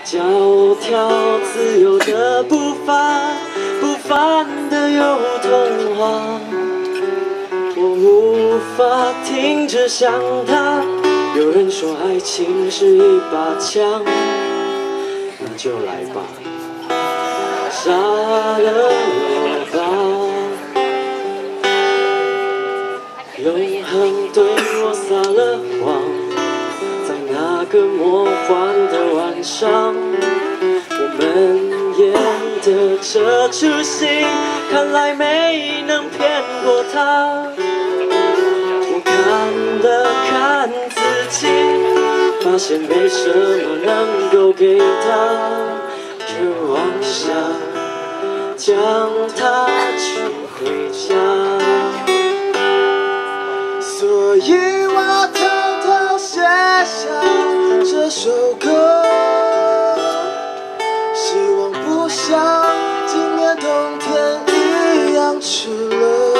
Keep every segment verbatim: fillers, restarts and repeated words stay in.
教条自由的步伐，不凡的有童话。我无法停止想他。有人说爱情是一把枪，那就来吧，杀了我吧。永恒对我撒了谎，在那个魔幻的晚上，我们演的这出戏，看来没能骗过他。我看了看自己，发现没什么能够给他，就妄想将他娶回家。所以我偷偷写下这首歌，希望不像今年冬天一样迟了。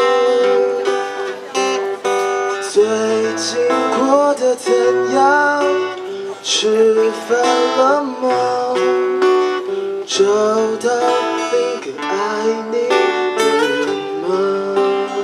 最近过得怎样？吃饭了吗？找到一个爱你的人吗？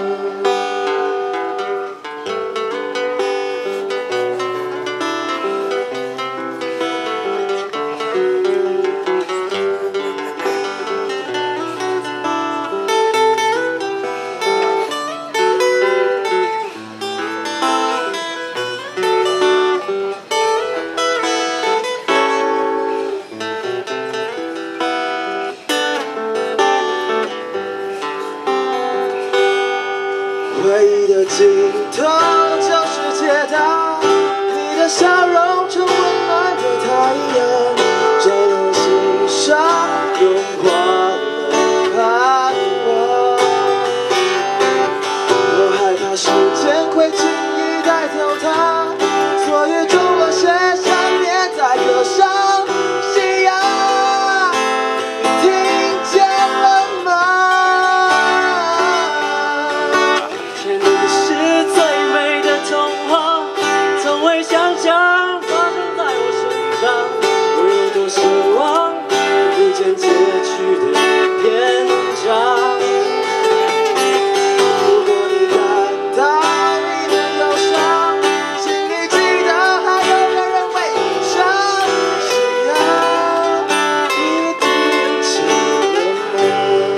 回忆的尽头就是街道，你的笑容成温暖的太阳，照亮心上融化了盼望。我害怕时间会轻易带走它，所以种了些想念在歌上。夕阳，你听见了吗？想象发生在我身上，我有多奢望遇见结局的篇章。如果你感到一点忧伤，请你记得还有个人为你唱。夕阳，你听见了吗？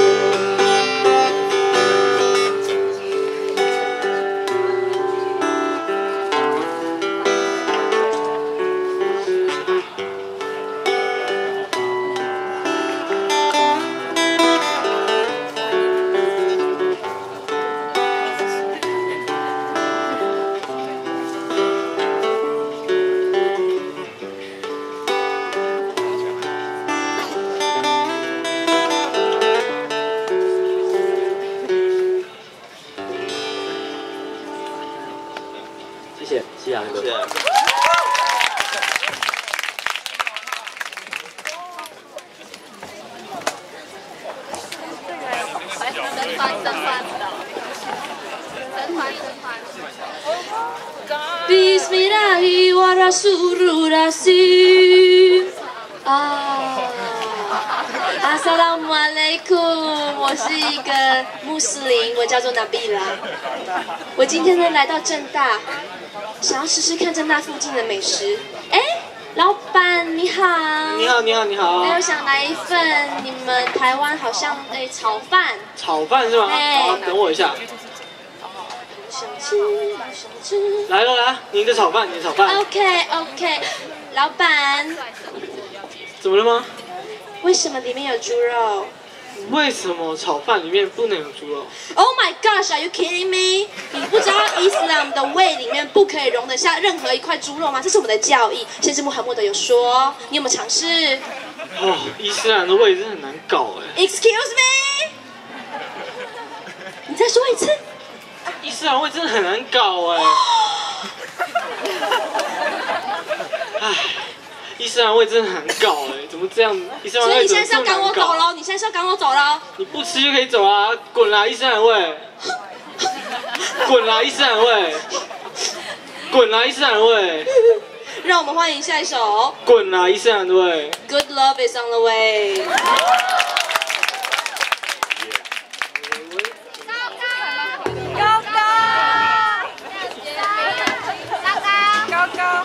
谢谢夕阳哥。谢谢。 Bismillahi wa rasulullah。啊 ，Assalamualaikum， 我是一个穆斯林，我叫做 Nabila。我今天呢来到正大，想要试试看正大附近的美食。哎，老板你好。 你好，你好，你好。 哎，我想来一份你们台湾好像哎炒饭。 炒饭是吗？ 哎， 好，等我一下。 想吃，想吃。 来了来，您的炒饭，您的炒饭。 OK OK， 老板。 怎么了吗？ 为什么里面有猪肉？ 为什么炒饭里面不能有猪肉 ？Oh my gosh, are you kidding me？ 你不知道伊斯兰的胃里面不可以容得下任何一块猪肉吗？这是我们的教义。先知穆罕默德有说，你有没有尝试？ 哦，伊斯兰的胃真的很难搞哎。 Excuse me？ 你再说一次。 伊斯兰胃真的很难搞哎。唉。伊斯兰味真的很搞哎，怎么这样？伊斯兰味所以你现在是要赶我走喽？你现在是要赶我走喽？ 你不吃就可以走啊！滚啦，伊斯兰味！滚啦，伊斯兰味！滚啦，伊斯兰味！ 让我们欢迎下一首。 滚啊！一生安慰。 Good love is on the way。 高高，高高，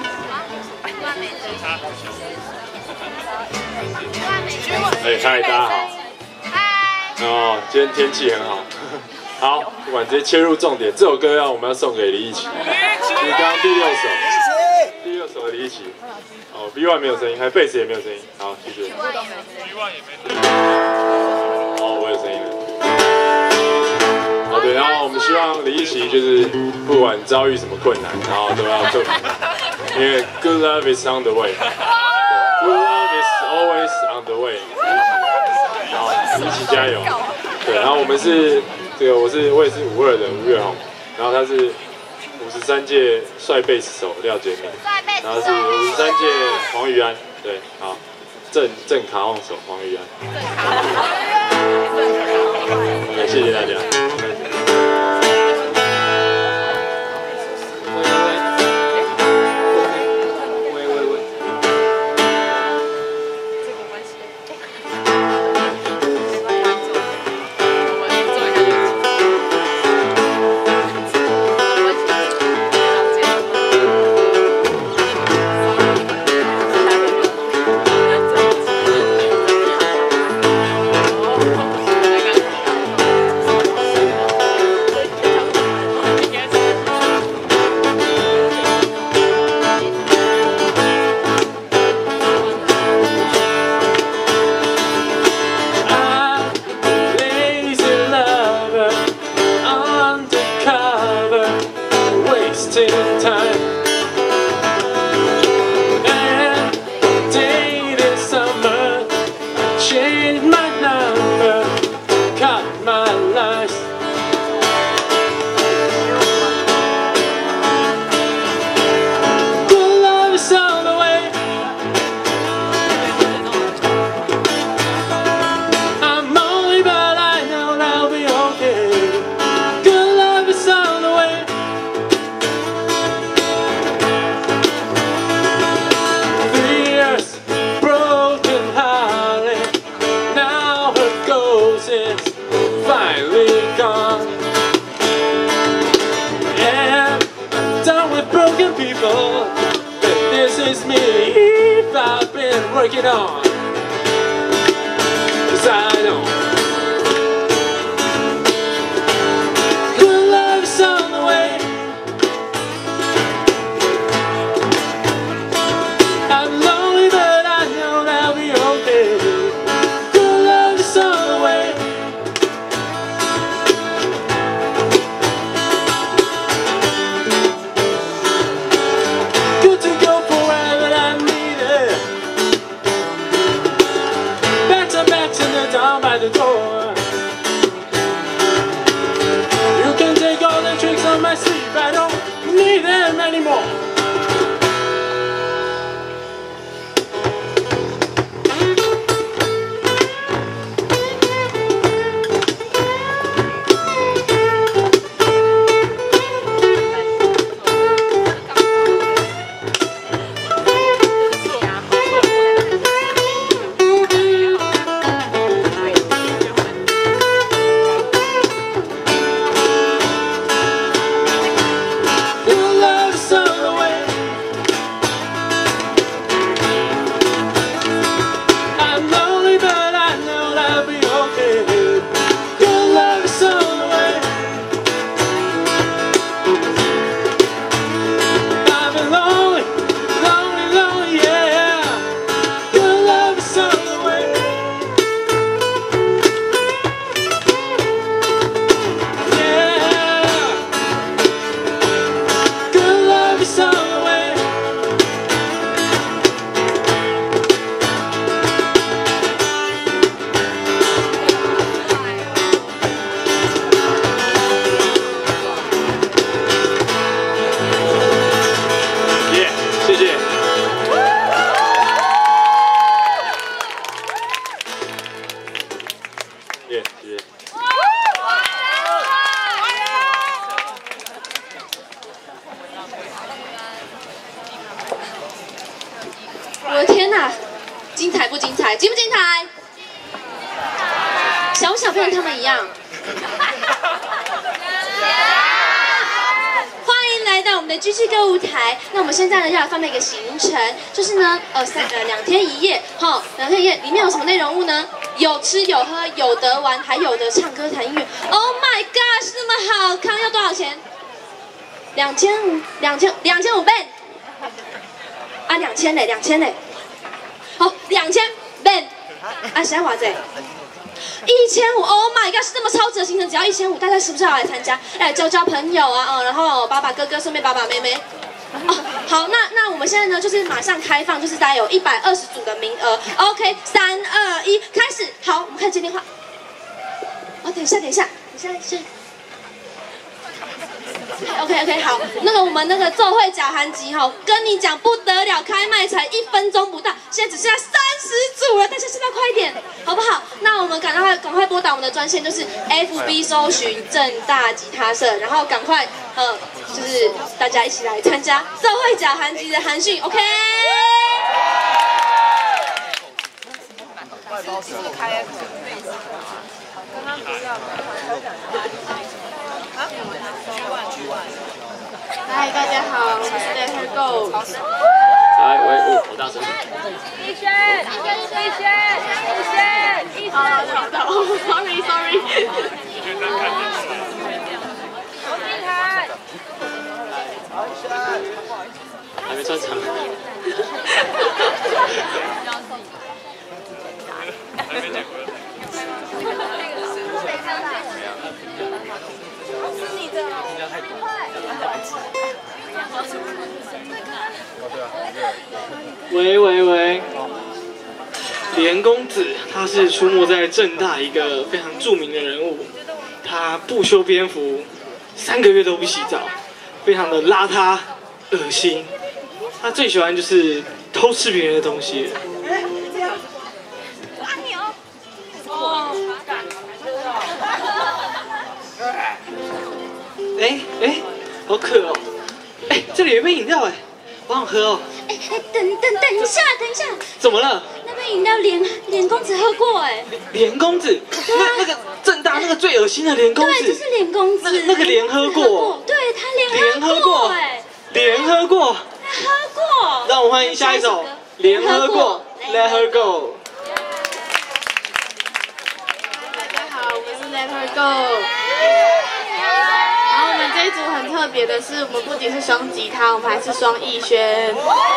哎，嗨，大家好。嗨。哦，今天天气很好。好，不管直接切入重点，这首歌要我们要送给李一奇，就是刚刚第六首，第六首的李一奇。哦 ，V one 没有声音，还贝斯也没有声音。好，谢谢。V one 也没声音。哦，我有声音了。哦，对，然后我们希望李一奇就是不管遭遇什么困难，然后都要克服，因为 Good love is on the way。Good love is always on the way。好，李一奇加油。对，然后我们是。这个我是我也是五二的吴月宏，然后他是五十三届帅贝斯手廖杰明，然后是五十三届黄宇安，对，好，正正卡控手黄宇安。OK， 谢谢大家。Working on, 'cause I know good love is on the way. I'm lonely, but I know that I'll be okay. Good love is on the way. Good to go forever, I need it. Back to the 我的天哪，精彩不精彩？精不精彩？想不想变成他们一样？欢迎来到我们的 G G 歌舞台。那我们现在呢要来放那个行程，就是呢，呃，三呃两天一夜，哈，两天一夜里面有什么内容物呢？有吃有喝有得玩，还有的唱歌弹音乐。Oh my gosh， 这么好看，要多少钱？两千五，两千两千五倍。啊，两千嘞，两千嘞。好，两千倍。啊，现在偌济？一千五 ，Oh my god， 是这么超值的行程，只要一千五，大家是不是要来参加？来交交朋友啊，嗯，然后把把哥哥，顺便把把妹妹。哦，好，那那我们现在呢，就是马上开放，就是大概有一百二十组的名额。OK， 三二一，开始。好，我们看接电话。哦，等一下，等一下，等一下，先。OK OK 好，那个我们那个奏会假韩集哈，跟你讲不得了，开麦才一分钟不到，现在只剩下三十组了，大家是不是要快一点，好不好？那我们赶快赶快拨打我们的专线，就是 F B 搜寻政大吉他社，然后赶快呃，就是大家一起来参加奏会假韩集的韩讯 ，OK？ 嗨，大家好，我们是 Let Her Go。 来，喂，哦，好大声！ 逸轩，逸轩，逸轩，逸轩，好的好的 ，sorry sorry。侯金涵， 还没穿场。还没结婚。 喂喂喂，连公子他是出没在政大一个非常著名的人物，他不修边幅，三个月都不洗澡，非常的邋遢、恶心。他最喜欢就是偷吃别人的东西。哎哎，好渴哦！哎，这里有杯饮料哎，好想喝哦。 哎哎，等等等一下，等一下， 怎么了？ 那杯饮料连连公子喝过哎。 连公子，那那个政大那个最恶心的连公子， 对，就是连公子。 那那个连喝过， 对他连喝过哎， 连喝过， 他喝过。 让我们欢迎下一首《连喝过》 ，Let Her Go。 大家好，我们是 Let Her Go。然后我们这一组很特别的是，我们不仅是双吉他，我们还是双逸轩。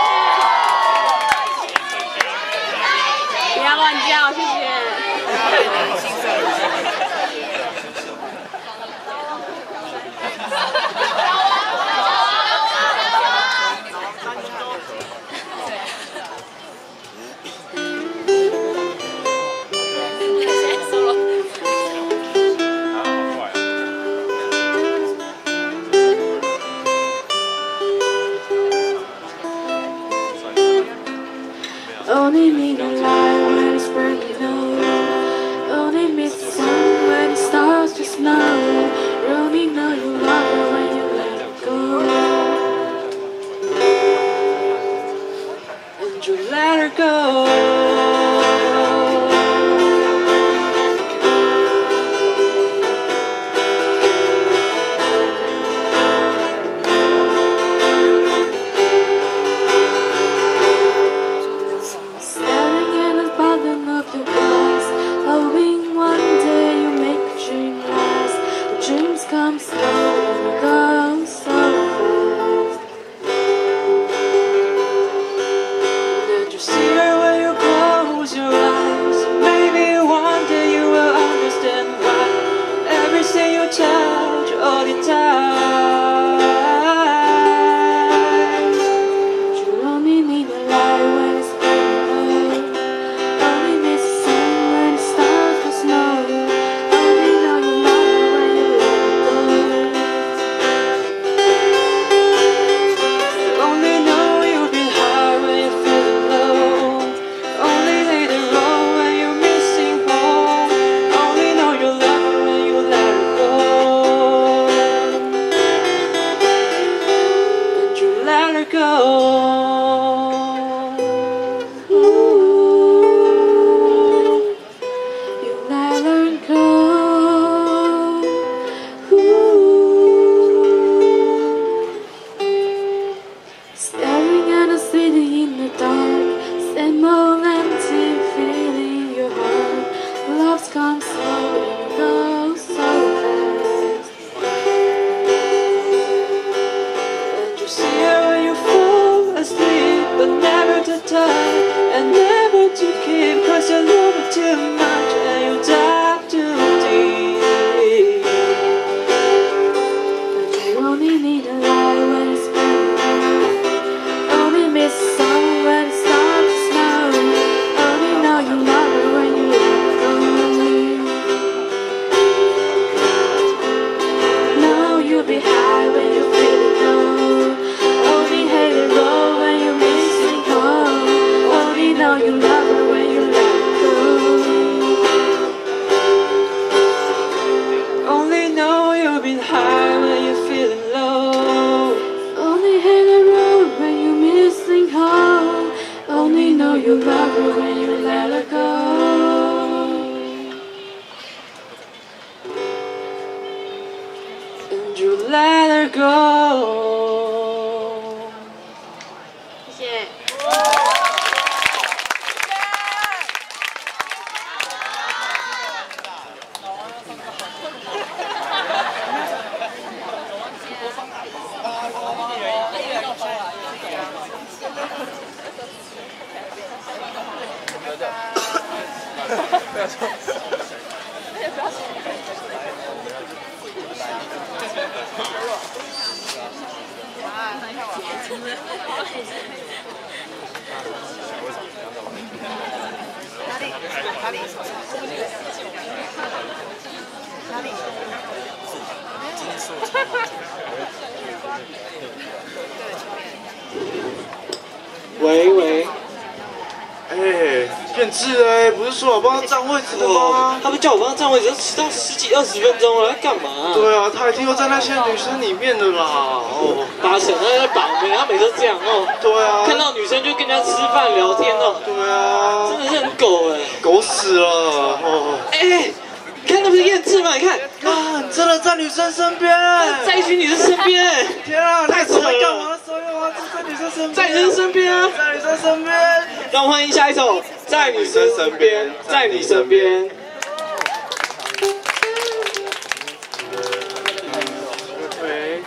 不要乱叫，谢谢。Only mean a lie when it's spring, you know. Only miss the sun when it starts to snow. Only know you love her when you let it go. And you let her go. Come slow and go so fast. Did you see her when you close your eyes? Maybe one day you will understand why everything you touch all the time. You only need a light when it's raining. Only miss the sun when it starts to snow. Only know you love her when you let it go. Only know you'll be high when you're feeling low. love and never to keep, 'cause you love it too much and you dive too deep. You only need a light when it's burning, only miss sun when it starts to snow, only know you love her when you let go. Know you'll be high when you feel it low, only hate the road when you're missing home, only know you love her when you let go. Only know you've been high when you're feeling low. Only hate the road when you're missing home, only know you love her when you let her go. And you let her go. 谢谢。 喂喂， 哎，变质了哎，不是说好帮他占位置的吗？ 他不叫我帮他占位置，都迟到十几二十分钟了，要干嘛？ 对啊，他一定又在那些女生里面的啦。哦， 八成他在倒霉，他每次都这样哦。 对啊， 看到女生就跟人家吃饭聊天哦。 对啊， 真的是很狗哎， 狗死了哦。 哎，你看那不是燕赤吗？你看， 啊，真的在女生身边， 在一群女生身边。 天啊， 太扯了在干嘛的时候啊？在女生身边， 在女生身边啊， 在女生身边。 让我们欢迎下一首《在女生身边》，在你身边。 喂，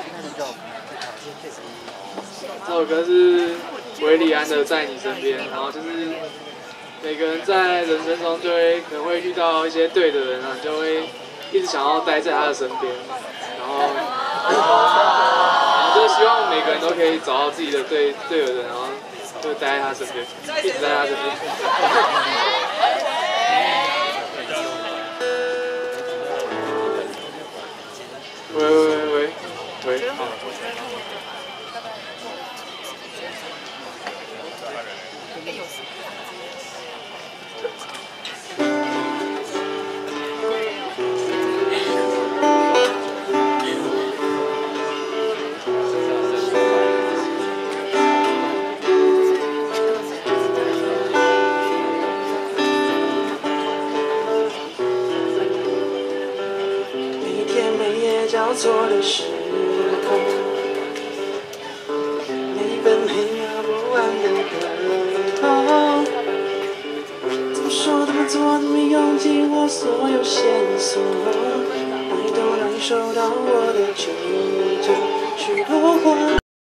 这首歌是韦礼安的《在你身边》，然后就是每个人在人生中就会可能会遇到一些对的人啊，你就会一直想要待在他的身边，然后，然后就希望每个人都可以找到自己的对对的人，然后就待在他身边，一直在他身边。喂喂喂喂喂，好。 每天每夜交错的时候，每本黑而不完的歌头，怎么说怎么做怎么用尽我所有线索，爱都让你收到我的求救，许多话